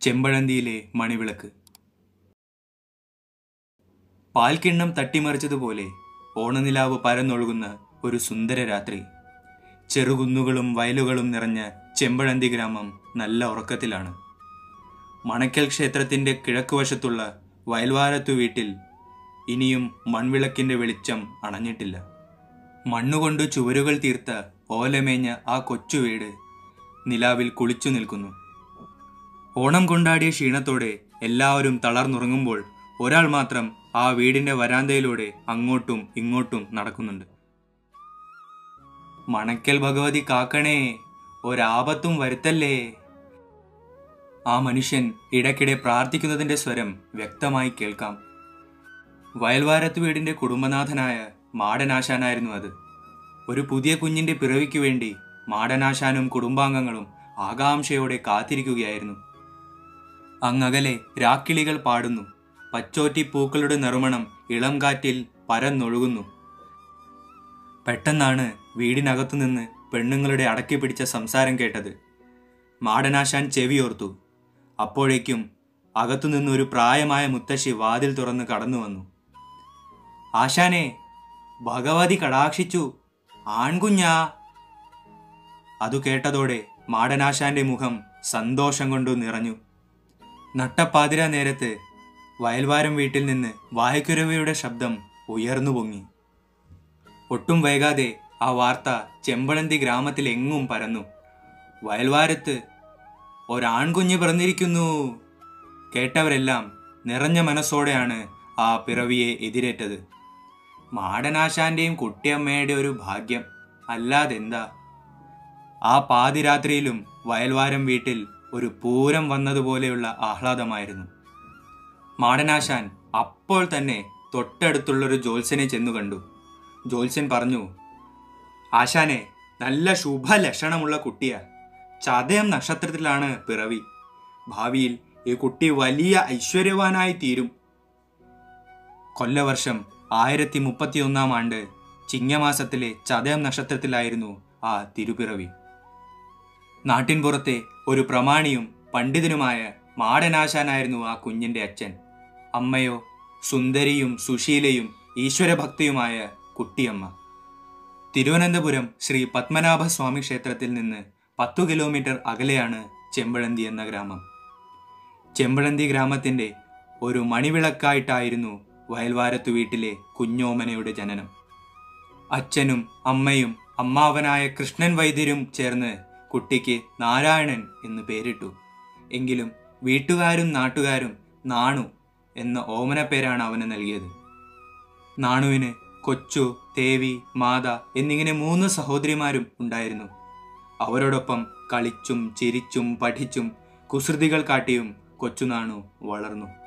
ചെമ്പഴന്തിയിലെ മണിവിളക്ക്. പാൽക്കിണ്ണം തട്ടിമറിച്ചതുപോലെ ഓണനിലാവ് പരന്നൊഴുകുന്ന ഒരു സുന്ദര രാത്രി. ചെറുകുന്നുകളും വയലുകളും നിറഞ്ഞ ചെമ്പഴന്തി ഗ്രാമം നല്ല ഉറക്കത്തിലാണ്. മണക്കൽ ക്ഷേത്രത്തിൻ്റെ കിഴക്കുവശത്തുള്ള വയൽവാരത്തു വീട്ടിൽ ഇനിയും മൺവിളക്കിൻ്റെ വെളിച്ചം അണഞ്ഞിട്ടില്ല. മണ്ണുകൊണ്ട് ചുവരുകൾ തീർത്ത ഓലമേഞ്ഞ ആ കൊച്ചു വീട് നിലാവിൽ കുളിച്ചു നിൽക്കുന്നു. ഓണം കൊണ്ടാടിയ ക്ഷീണത്തോടെ എല്ലാവരും തളർന്നുറങ്ങുമ്പോൾ ഒരാൾ മാത്രം ആ വീടിൻ്റെ വരാന്തയിലൂടെ അങ്ങോട്ടും ഇങ്ങോട്ടും നടക്കുന്നുണ്ട്. മണക്കൽ ഭഗവതി കാക്കണേ, ഒരാപത്തും വരുത്തല്ലേ. ആ മനുഷ്യൻ ഇടയ്ക്കിടെ പ്രാർത്ഥിക്കുന്നതിൻ്റെ സ്വരം വ്യക്തമായി കേൾക്കാം. വയൽവാരത്ത് വീടിൻ്റെ കുടുംബനാഥനായ മാടനാശാനായിരുന്നു അത്. ഒരു പുതിയ കുഞ്ഞിൻ്റെ പിറവിക്ക് വേണ്ടി മാടനാശാനും കുടുംബാംഗങ്ങളും ആകാംക്ഷയോടെ കാത്തിരിക്കുകയായിരുന്നു. അങ്ങകലെ രാക്കിളികൾ പാടുന്നു. പച്ചോറ്റി പൂക്കളുടെ നറുമണം ഇളം കാറ്റിൽ പരന്നൊഴുകുന്നു. പെട്ടെന്നാണ് വീടിനകത്തുനിന്ന് പെണ്ണുങ്ങളുടെ അടക്കി പിടിച്ച സംസാരം കേട്ടത്. മാടനാശാൻ ചെവിയോർത്തു. അപ്പോഴേക്കും അകത്തുനിന്നൊരു പ്രായമായ മുത്തശ്ശി വാതിൽ തുറന്ന് കടന്നു വന്നു. ആശാനെ, ഭഗവതി കടാക്ഷിച്ചു, ആൺകുഞ്ഞാ. അതു കേട്ടതോടെ മാടനാശാന്റെ മുഖം സന്തോഷം കൊണ്ടു നിറഞ്ഞു. നട്ടപ്പാതിര നേരത്ത് വയൽവാരം വീട്ടിൽ നിന്ന് വായ്ക്കുരവയുടെ ശബ്ദം ഉയർന്നു പൊങ്ങി. ഒട്ടും വൈകാതെ ആ വാർത്ത ചെമ്പഴന്തി ഗ്രാമത്തിലെങ്ങും പരന്നു. വയൽവാരത്ത് ഒരാൺകുഞ്ഞ് പിറന്നിരിക്കുന്നു. കേട്ടവരെല്ലാം നിറഞ്ഞ മനസ്സോടെയാണ് ആ പിറവിയെ എതിരേറ്റത്. മാടനാശാന്റെയും കുട്ടിയമ്മയുടെ ഒരു ഭാഗ്യം, അല്ലാതെന്താ. ആ പാതിരാത്രിയിലും വയൽവാരം വീട്ടിൽ ഒരു പൂരം വന്നതുപോലെയുള്ള ആഹ്ലാദമായിരുന്നു. മാടനാശാൻ അപ്പോൾ തന്നെ തൊട്ടടുത്തുള്ളൊരു ജ്യോത്സ്യനെ ചെന്നു കണ്ടു. ജ്യോത്സ്യൻ പറഞ്ഞു, ആശാനെ, നല്ല ശുഭലക്ഷണമുള്ള കുട്ടിയാ. ചതയം നക്ഷത്രത്തിലാണ് പിറവി. ഭാവിയിൽ ഈ കുട്ടി വലിയ ഐശ്വര്യവാനായി തീരും. കൊല്ലവർഷം 1031 ആണ്ട് ചിങ്ങമാസത്തിലെ ചതയം നക്ഷത്രത്തിലായിരുന്നു ആ തിരുപ്പിറവി. നാട്ടിൻപുറത്തെ ഒരു പ്രമാണിയും പണ്ഡിതനുമായ മാടനാശാനായിരുന്നു ആ കുഞ്ഞിൻ്റെ അച്ഛൻ. അമ്മയോ സുന്ദരിയും സുശീലയും ഈശ്വരഭക്തിയുമായ കുട്ടിയമ്മ. തിരുവനന്തപുരം ശ്രീ പത്മനാഭസ്വാമി ക്ഷേത്രത്തിൽ നിന്ന് 10 കിലോമീറ്റർ അകലെയാണ് ചെമ്പഴന്തി എന്ന ഗ്രാമം. ചെമ്പഴന്തി ഗ്രാമത്തിൻ്റെ ഒരു മണിവിളക്കായിട്ടായിരുന്നു വയൽവാരത്തു വീട്ടിലെ കുഞ്ഞോമനയുടെ ജനനം. അച്ഛനും അമ്മയും അമ്മാവനായ കൃഷ്ണൻ വൈദ്യരും ചേർന്ന് കുട്ടിക്ക് നാരായണൻ എന്ന് പേരിട്ടു. എങ്കിലും വീട്ടുകാരും നാട്ടുകാരും നാണു എന്ന ഓമന പേരാണ് അവന് നൽകിയത്. നാണുവിന് കൊച്ചു, ദേവി, മാത എന്നിങ്ങനെ 3 സഹോദരിമാരും ഉണ്ടായിരുന്നു. അവരോടൊപ്പം കളിച്ചും ചിരിച്ചും പഠിച്ചും കുസൃതികൾ കാട്ടിയും കൊച്ചുനാണു വളർന്നു.